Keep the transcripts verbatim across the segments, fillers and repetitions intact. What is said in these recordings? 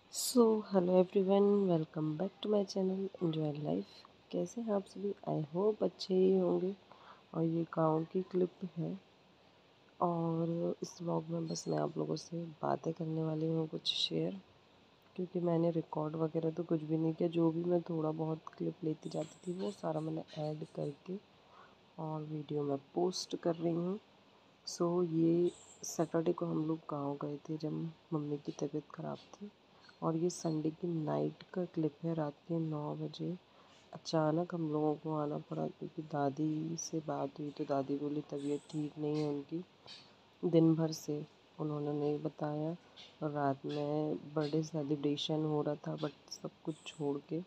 So hello everyone, welcome back to my channel enjoy life. कैसे हैं आप सभी? आई होप अच्छे ही होंगे। और ये गाँव की क्लिप है और इस व्लॉग में बस मैं आप लोगों से बातें करने वाली हूँ, कुछ शेयर। क्योंकि मैंने रिकॉर्ड वगैरह तो कुछ भी नहीं किया, जो भी मैं थोड़ा बहुत क्लिप लेती जाती थी वो सारा मैंने ऐड करके और वीडियो में पोस्ट कर रही हूँ। सो ये सैटरडे को हम लोग गाँव गए थे जब मम्मी की तबीयत ख़राब थी। और ये संडे की नाइट का क्लिप है। रात के नौ बजे अचानक हम लोगों को आना पड़ा क्योंकि दादी से बात हुई तो दादी बोली तबीयत ठीक नहीं है उनकी। दिन भर से उन्होंने नहीं बताया और रात में बर्थडे सेलिब्रेशन हो रहा था बट सब कुछ छोड़ के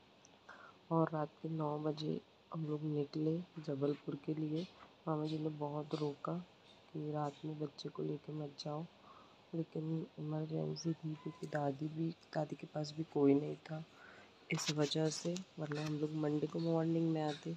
और रात के नौ बजे हम लोग निकले जबलपुर के लिए। मामा जी ने बहुत रोका कि रात में बच्चे को लेके मत जाओ, लेकिन इमरजेंसी थी क्योंकि दादी भी दादी के पास भी कोई नहीं था, इस वजह से, वरना हम लोग मंडे को मॉर्निंग में आते।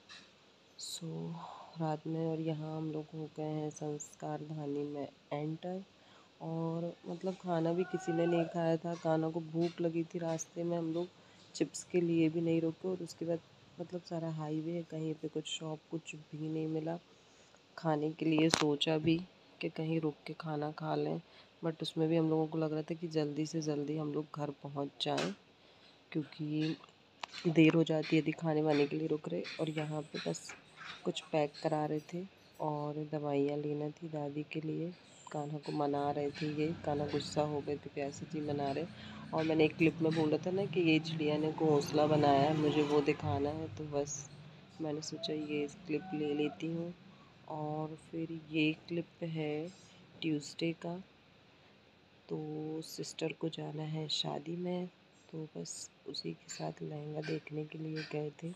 सो रात में और यहाँ हम लोग हो गए हैं संस्कार धानी में एंटर। और मतलब खाना भी किसी ने नहीं खाया था, खाना को भूख लगी थी। रास्ते में हम लोग चिप्स के लिए भी नहीं रुके और उसके बाद मतलब सारा हाईवे है, कहीं पे कुछ शॉप कुछ भी नहीं मिला खाने के लिए। सोचा भी कि कहीं रुक के खाना खा लें, बट उसमें भी हम लोगों को लग रहा था कि जल्दी से जल्दी हम लोग घर पहुंच जाएं क्योंकि देर हो जाती है यदि खाने वाने के लिए रुक रहे। और यहाँ पे बस कुछ पैक करा रहे थे और दवाइयाँ लेना थी दादी के लिए। कान्हा को मना रहे थे, ये कान्हा गुस्सा हो गए थे, प्यासी जी मना रहे। और मैंने एक क्लिप में बोला था ना कि ये चिड़िया ने घोंसला बनाया है, मुझे वो दिखाना है, तो बस मैंने सोचा ये क्लिप ले लेती हूँ। और फिर ये क्लिप है ट्यूसडे का, तो सिस्टर को जाना है शादी में, तो बस उसी के साथ लहंगा देखने के लिए गए थे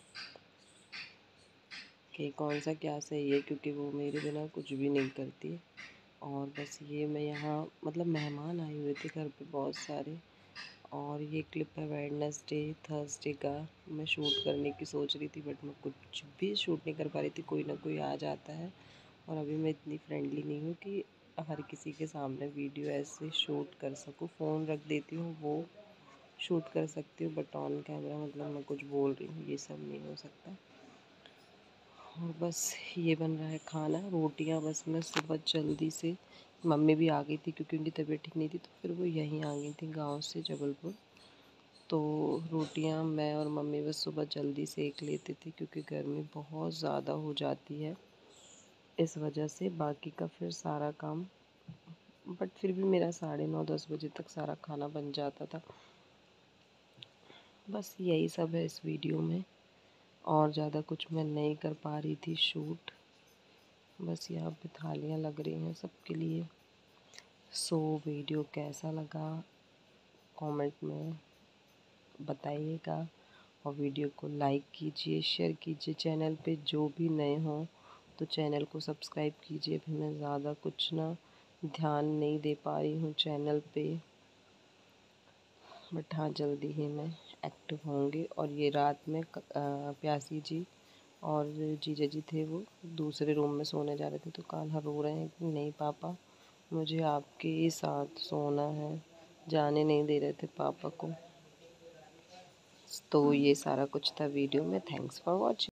कि कौन सा क्या सही है, क्योंकि वो मेरे बिना कुछ भी नहीं करती। और बस ये मैं यहाँ मतलब मेहमान आए हुए थे घर पे बहुत सारे। और ये क्लिप है वेडनेसडे थर्सडे का। मैं शूट करने की सोच रही थी बट मैं कुछ भी शूट नहीं कर पा रही थी, कोई ना कोई आ जाता है। और अभी मैं इतनी फ्रेंडली नहीं हूँ कि हर किसी के सामने वीडियो ऐसे शूट कर सकूँ। फ़ोन रख देती हूँ, वो शूट कर सकती हूँ, बट ऑन कैमरा मतलब मैं कुछ बोल रही हूँ ये सब नहीं हो सकता। और बस ये बन रहा है खाना, रोटियां। बस मैं सुबह जल्दी से, मम्मी भी आ गई थी क्योंकि उनकी तबीयत ठीक नहीं थी, तो फिर वो यहीं आ गई थी गांव से जबलपुर। तो रोटियां मैं और मम्मी बस सुबह जल्दी सेक लेते थे क्योंकि गर्मी बहुत ज़्यादा हो जाती है, इस वजह से। बाकी का फिर सारा काम, बट फिर भी मेरा साढ़े नौ दस बजे तक सारा खाना बन जाता था। बस यही सब है इस वीडियो में, और ज़्यादा कुछ मैं नहीं कर पा रही थी शूट। बस यहाँ पे थालियाँ लग रही हैं सबके लिए। सो वीडियो कैसा लगा कमेंट में बताइएगा, और वीडियो को लाइक कीजिए, शेयर कीजिए। चैनल पे जो भी नए हों तो चैनल को सब्सक्राइब कीजिए। अभी मैं ज़्यादा कुछ ना ध्यान नहीं दे पा रही हूँ चैनल पे, बट हाँ जल्दी ही मैं एक्टिव होंगी। और ये रात में क- आ, प्यासी जी और जीजा जी थे, वो दूसरे रूम में सोने जा रहे थे, तो कान्हा रो रहे हैं कि नहीं पापा मुझे आपके ही साथ सोना है, जाने नहीं दे रहे थे पापा को। तो ये सारा कुछ था वीडियो में। Thanks for watching.